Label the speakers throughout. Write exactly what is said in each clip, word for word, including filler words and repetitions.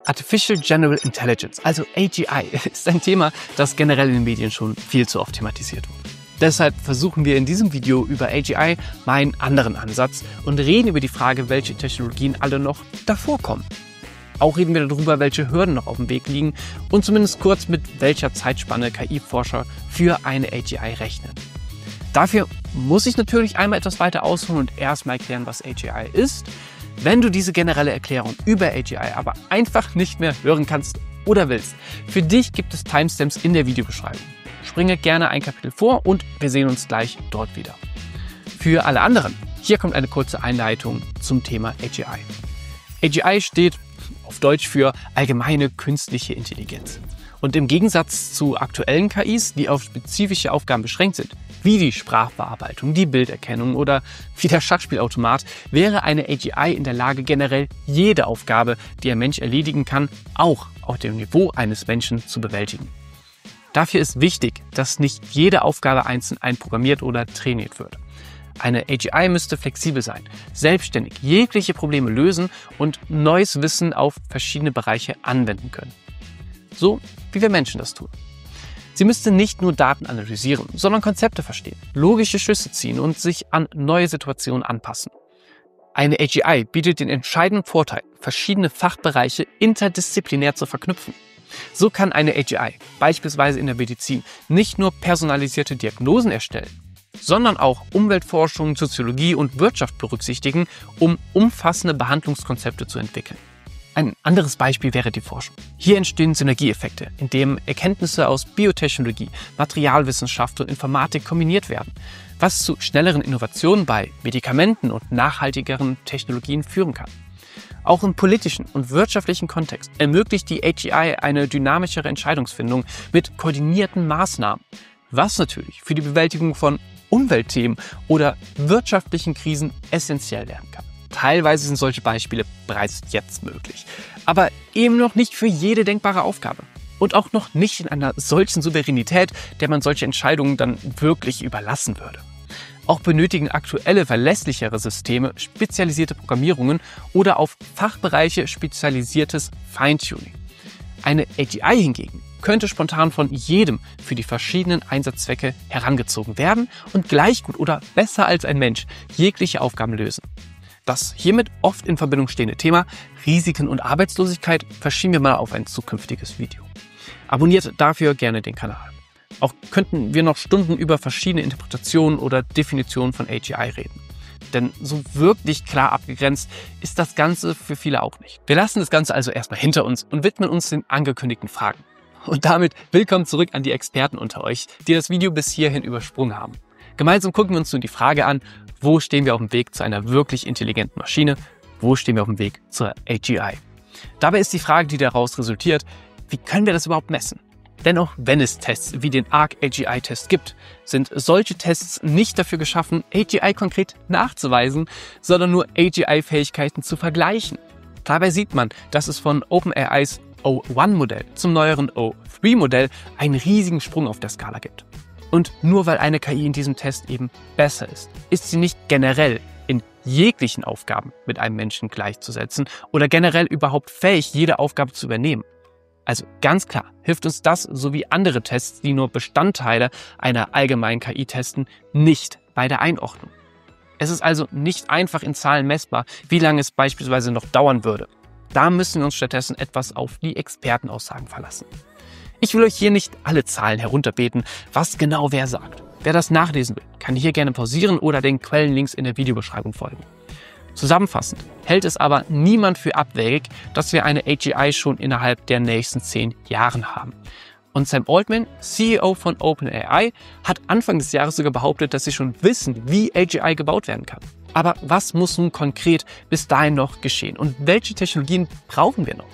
Speaker 1: Artificial General Intelligence, also A G I, ist ein Thema, das generell in den Medien schon viel zu oft thematisiert wurde. Deshalb versuchen wir in diesem Video über A G I mal einen anderen Ansatz und reden über die Frage, welche Technologien alle noch davor kommen. Auch reden wir darüber, welche Hürden noch auf dem Weg liegen und zumindest kurz, mit welcher Zeitspanne K I-Forscher für eine A G I rechnen. Dafür muss ich natürlich einmal etwas weiter ausholen und erstmal erklären, was A G I ist. Wenn du diese generelle Erklärung über A G I aber einfach nicht mehr hören kannst oder willst, für dich gibt es Timestamps in der Videobeschreibung. Springe gerne ein Kapitel vor und wir sehen uns gleich dort wieder. Für alle anderen, hier kommt eine kurze Einleitung zum Thema A G I. A G I steht auf Deutsch für allgemeine künstliche Intelligenz. Und im Gegensatz zu aktuellen K Is, die auf spezifische Aufgaben beschränkt sind, wie die Sprachbearbeitung, die Bilderkennung oder wie der Schachspielautomat, wäre eine A G I in der Lage, generell jede Aufgabe, die ein Mensch erledigen kann, auch auf dem Niveau eines Menschen zu bewältigen. Dafür ist wichtig, dass nicht jede Aufgabe einzeln einprogrammiert oder trainiert wird. Eine A G I müsste flexibel sein, selbstständig jegliche Probleme lösen und neues Wissen auf verschiedene Bereiche anwenden können. So wie wir Menschen das tun. Sie müsste nicht nur Daten analysieren, sondern Konzepte verstehen, logische Schlüsse ziehen und sich an neue Situationen anpassen. Eine A G I bietet den entscheidenden Vorteil, verschiedene Fachbereiche interdisziplinär zu verknüpfen. So kann eine A G I beispielsweise in der Medizin nicht nur personalisierte Diagnosen erstellen, sondern auch Umweltforschung, Soziologie und Wirtschaft berücksichtigen, um umfassende Behandlungskonzepte zu entwickeln. Ein anderes Beispiel wäre die Forschung. Hier entstehen Synergieeffekte, indem Erkenntnisse aus Biotechnologie, Materialwissenschaft und Informatik kombiniert werden, was zu schnelleren Innovationen bei Medikamenten und nachhaltigeren Technologien führen kann. Auch im politischen und wirtschaftlichen Kontext ermöglicht die A G I eine dynamischere Entscheidungsfindung mit koordinierten Maßnahmen, was natürlich für die Bewältigung von Umweltthemen oder wirtschaftlichen Krisen essentiell werden kann. Teilweise sind solche Beispiele bereits jetzt möglich, aber eben noch nicht für jede denkbare Aufgabe. Und auch noch nicht in einer solchen Souveränität, der man solche Entscheidungen dann wirklich überlassen würde. Auch benötigen aktuelle verlässlichere Systeme spezialisierte Programmierungen oder auf Fachbereiche spezialisiertes Feintuning. Eine A G I hingegen könnte spontan von jedem für die verschiedenen Einsatzzwecke herangezogen werden und gleich gut oder besser als ein Mensch jegliche Aufgaben lösen. Das hiermit oft in Verbindung stehende Thema Risiken und Arbeitslosigkeit verschieben wir mal auf ein zukünftiges Video. Abonniert dafür gerne den Kanal. Auch könnten wir noch Stunden über verschiedene Interpretationen oder Definitionen von A G I reden. Denn so wirklich klar abgegrenzt ist das Ganze für viele auch nicht. Wir lassen das Ganze also erstmal hinter uns und widmen uns den angekündigten Fragen. Und damit willkommen zurück an die Experten unter euch, die das Video bis hierhin übersprungen haben. Gemeinsam gucken wir uns nun die Frage an, wo stehen wir auf dem Weg zu einer wirklich intelligenten Maschine? Wo stehen wir auf dem Weg zur A G I? Dabei ist die Frage, die daraus resultiert, wie können wir das überhaupt messen? Denn auch wenn es Tests wie den A R C A G I-Test gibt, sind solche Tests nicht dafür geschaffen, A G I konkret nachzuweisen, sondern nur A G I-Fähigkeiten zu vergleichen. Dabei sieht man, dass es von OpenAIs O eins Modell zum neueren O drei Modell einen riesigen Sprung auf der Skala gibt. Und nur weil eine K I in diesem Test eben besser ist, ist sie nicht generell in jeglichen Aufgaben mit einem Menschen gleichzusetzen oder generell überhaupt fähig, jede Aufgabe zu übernehmen. Also ganz klar hilft uns das sowie andere Tests, die nur Bestandteile einer allgemeinen K I testen, nicht bei der Einordnung. Es ist also nicht einfach in Zahlen messbar, wie lange es beispielsweise noch dauern würde. Da müssen wir uns stattdessen etwas auf die Expertenaussagen verlassen. Ich will euch hier nicht alle Zahlen herunterbeten, was genau wer sagt. Wer das nachlesen will, kann hier gerne pausieren oder den Quellenlinks in der Videobeschreibung folgen. Zusammenfassend hält es aber niemand für abwegig, dass wir eine A G I schon innerhalb der nächsten zehn Jahren haben. Und Sam Altman, C E O von OpenAI, hat Anfang des Jahres sogar behauptet, dass sie schon wissen, wie A G I gebaut werden kann. Aber was muss nun konkret bis dahin noch geschehen und welche Technologien brauchen wir noch?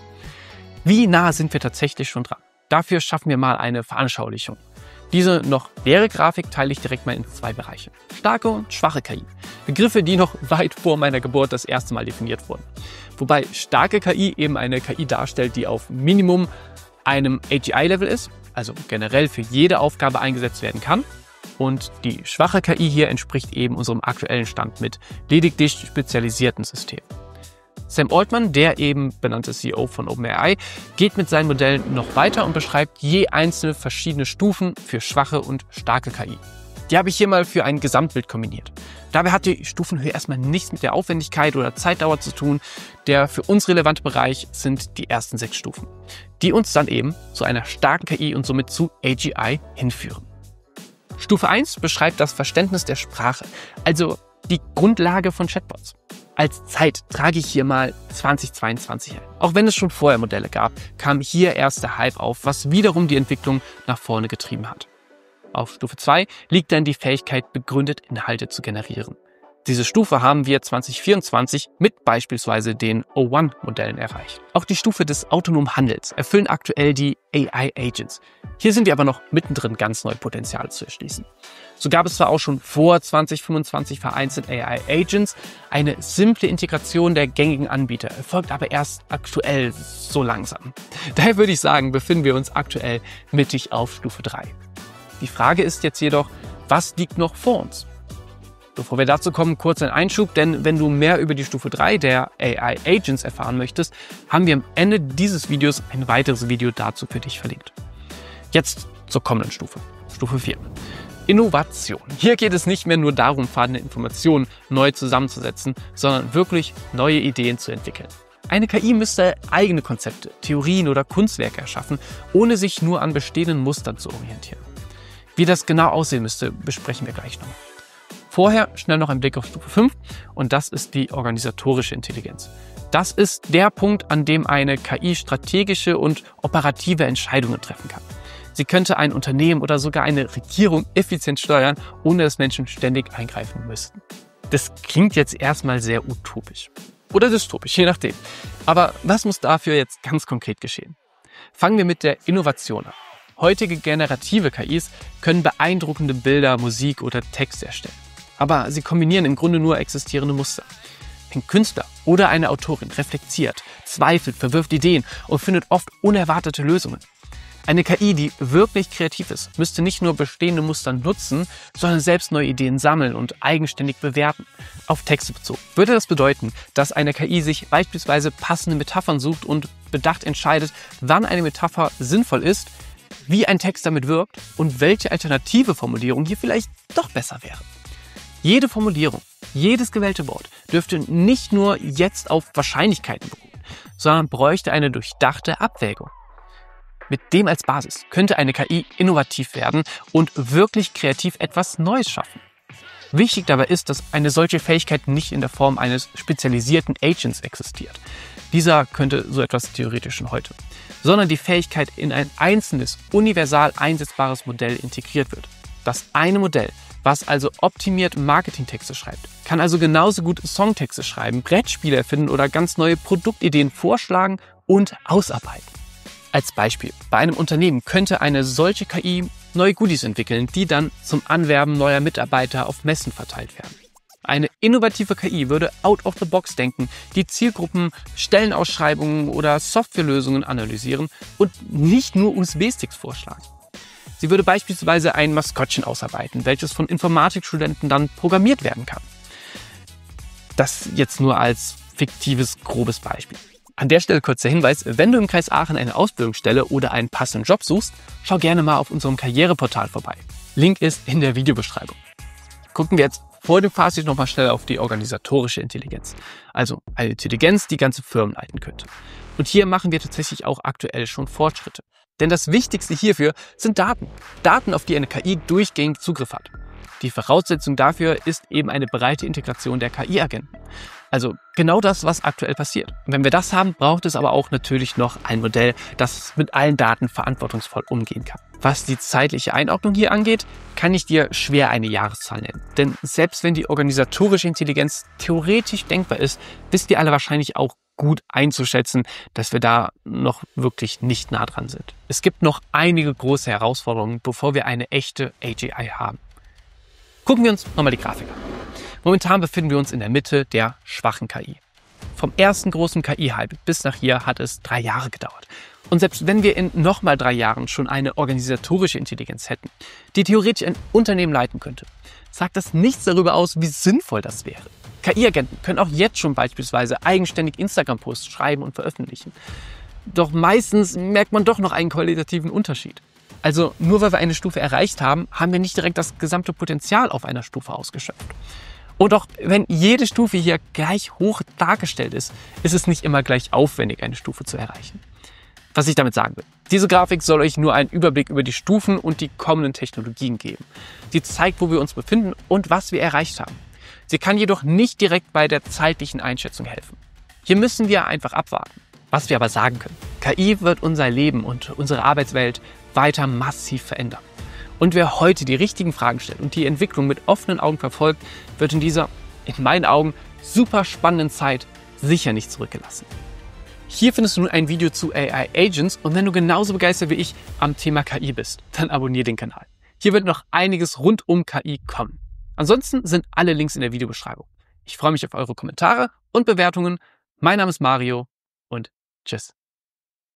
Speaker 1: Wie nah sind wir tatsächlich schon dran? Dafür schaffen wir mal eine Veranschaulichung. Diese noch leere Grafik teile ich direkt mal in zwei Bereiche. Starke und schwache K I. Begriffe, die noch weit vor meiner Geburt das erste Mal definiert wurden. Wobei starke K I eben eine K I darstellt, die auf Minimum einem A G I-Level ist, also generell für jede Aufgabe eingesetzt werden kann. Und die schwache K I hier entspricht eben unserem aktuellen Stand mit lediglich spezialisierten Systemen. Sam Altman, der eben benannte C E O von OpenAI, geht mit seinen Modellen noch weiter und beschreibt je einzelne verschiedene Stufen für schwache und starke K I. Die habe ich hier mal für ein Gesamtbild kombiniert. Dabei hat die Stufenhöhe erstmal nichts mit der Aufwendigkeit oder Zeitdauer zu tun. Der für uns relevante Bereich sind die ersten sechs Stufen, die uns dann eben zu einer starken K I und somit zu A G I hinführen. Stufe eins beschreibt das Verständnis der Sprache, also die Grundlage von Chatbots. Als Zeit trage ich hier mal zweitausendzweiundzwanzig ein. Auch wenn es schon vorher Modelle gab, kam hier erst der Hype auf, was wiederum die Entwicklung nach vorne getrieben hat. Auf Stufe zwei liegt dann die Fähigkeit, begründet Inhalte zu generieren. Diese Stufe haben wir zwanzig vierundzwanzig mit beispielsweise den O eins Modellen erreicht. Auch die Stufe des autonomen Handels erfüllen aktuell die A I-Agents. Hier sind wir aber noch mittendrin, ganz neue Potenziale zu erschließen. So gab es zwar auch schon vor zwanzig fünfundzwanzig vereinzelt A I-Agents, eine simple Integration der gängigen Anbieter erfolgt aber erst aktuell so langsam. Daher würde ich sagen, befinden wir uns aktuell mittig auf Stufe drei. Die Frage ist jetzt jedoch, was liegt noch vor uns? Bevor wir dazu kommen, kurz ein Einschub, denn wenn du mehr über die Stufe drei der A I-Agents erfahren möchtest, haben wir am Ende dieses Videos ein weiteres Video dazu für dich verlinkt. Jetzt zur kommenden Stufe, Stufe vier. Innovation. Hier geht es nicht mehr nur darum, vorhandene Informationen neu zusammenzusetzen, sondern wirklich neue Ideen zu entwickeln. Eine K I müsste eigene Konzepte, Theorien oder Kunstwerke erschaffen, ohne sich nur an bestehenden Mustern zu orientieren. Wie das genau aussehen müsste, besprechen wir gleich noch. Vorher schnell noch ein Blick auf Stufe fünf und das ist die organisatorische Intelligenz. Das ist der Punkt, an dem eine K I strategische und operative Entscheidungen treffen kann. Sie könnte ein Unternehmen oder sogar eine Regierung effizient steuern, ohne dass Menschen ständig eingreifen müssten. Das klingt jetzt erstmal sehr utopisch. Oder dystopisch, je nachdem. Aber was muss dafür jetzt ganz konkret geschehen? Fangen wir mit der Innovation an. Heutige generative K Is können beeindruckende Bilder, Musik oder Text erstellen. Aber sie kombinieren im Grunde nur existierende Muster. Ein Künstler oder eine Autorin reflektiert, zweifelt, verwirft Ideen und findet oft unerwartete Lösungen. Eine K I, die wirklich kreativ ist, müsste nicht nur bestehende Muster nutzen, sondern selbst neue Ideen sammeln und eigenständig bewerten. Auf Texte bezogen würde das bedeuten, dass eine K I sich beispielsweise passende Metaphern sucht und bedacht entscheidet, wann eine Metapher sinnvoll ist, wie ein Text damit wirkt und welche alternative Formulierung hier vielleicht doch besser wäre. Jede Formulierung, jedes gewählte Wort dürfte nicht nur jetzt auf Wahrscheinlichkeiten beruhen, sondern bräuchte eine durchdachte Abwägung. Mit dem als Basis könnte eine K I innovativ werden und wirklich kreativ etwas Neues schaffen. Wichtig dabei ist, dass eine solche Fähigkeit nicht in der Form eines spezialisierten Agents existiert. Dieser könnte so etwas theoretisch schon heute, sondern die Fähigkeit in ein einzelnes, universal einsetzbares Modell integriert wird. Das eine Modell, was also optimiert Marketingtexte schreibt, kann also genauso gut Songtexte schreiben, Brettspiele erfinden oder ganz neue Produktideen vorschlagen und ausarbeiten. Als Beispiel, bei einem Unternehmen könnte eine solche K I neue Goodies entwickeln, die dann zum Anwerben neuer Mitarbeiter auf Messen verteilt werden. Eine innovative K I würde out of the box denken, die Zielgruppen, Stellenausschreibungen oder Softwarelösungen analysieren und nicht nur U S B-Sticks vorschlagen. Sie würde beispielsweise ein Maskottchen ausarbeiten, welches von Informatikstudenten dann programmiert werden kann. Das jetzt nur als fiktives, grobes Beispiel. An der Stelle kurzer Hinweis, wenn du im Kreis Aachen eine Ausbildungsstelle oder einen passenden Job suchst, schau gerne mal auf unserem Karriereportal vorbei. Link ist in der Videobeschreibung. Gucken wir jetzt vor dem Fazit nochmal schnell auf die organisatorische Intelligenz. Also eine Intelligenz, die ganze Firmen leiten könnte. Und hier machen wir tatsächlich auch aktuell schon Fortschritte. Denn das Wichtigste hierfür sind Daten. Daten, auf die eine K I durchgängig Zugriff hat. Die Voraussetzung dafür ist eben eine breite Integration der K I-Agenten. Also genau das, was aktuell passiert. Und wenn wir das haben, braucht es aber auch natürlich noch ein Modell, das mit allen Daten verantwortungsvoll umgehen kann. Was die zeitliche Einordnung hier angeht, kann ich dir schwer eine Jahreszahl nennen. Denn selbst wenn die organisatorische Intelligenz theoretisch denkbar ist, wisst ihr alle wahrscheinlich auch gut einzuschätzen, dass wir da noch wirklich nicht nah dran sind. Es gibt noch einige große Herausforderungen, bevor wir eine echte A G I haben. Gucken wir uns nochmal die Grafik an. Momentan befinden wir uns in der Mitte der schwachen K I. Vom ersten großen K I-Hype bis nach hier hat es drei Jahre gedauert. Und selbst wenn wir in nochmal drei Jahren schon eine organisatorische Intelligenz hätten, die theoretisch ein Unternehmen leiten könnte, sagt das nichts darüber aus, wie sinnvoll das wäre. K I-Agenten können auch jetzt schon beispielsweise eigenständig Instagram-Posts schreiben und veröffentlichen. Doch meistens merkt man doch noch einen qualitativen Unterschied. Also nur weil wir eine Stufe erreicht haben, haben wir nicht direkt das gesamte Potenzial auf einer Stufe ausgeschöpft. Und auch wenn jede Stufe hier gleich hoch dargestellt ist, ist es nicht immer gleich aufwendig, eine Stufe zu erreichen. Was ich damit sagen will: Diese Grafik soll euch nur einen Überblick über die Stufen und die kommenden Technologien geben. Sie zeigt, wo wir uns befinden und was wir erreicht haben. Sie kann jedoch nicht direkt bei der zeitlichen Einschätzung helfen. Hier müssen wir einfach abwarten. Was wir aber sagen können: K I wird unser Leben und unsere Arbeitswelt weiter massiv verändern. Und wer heute die richtigen Fragen stellt und die Entwicklung mit offenen Augen verfolgt, wird in dieser, in meinen Augen, super spannenden Zeit sicher nicht zurückgelassen. Hier findest du nun ein Video zu A I-Agents und wenn du genauso begeistert wie ich am Thema K I bist, dann abonniere den Kanal. Hier wird noch einiges rund um K I kommen. Ansonsten sind alle Links in der Videobeschreibung. Ich freue mich auf eure Kommentare und Bewertungen. Mein Name ist Mario und tschüss.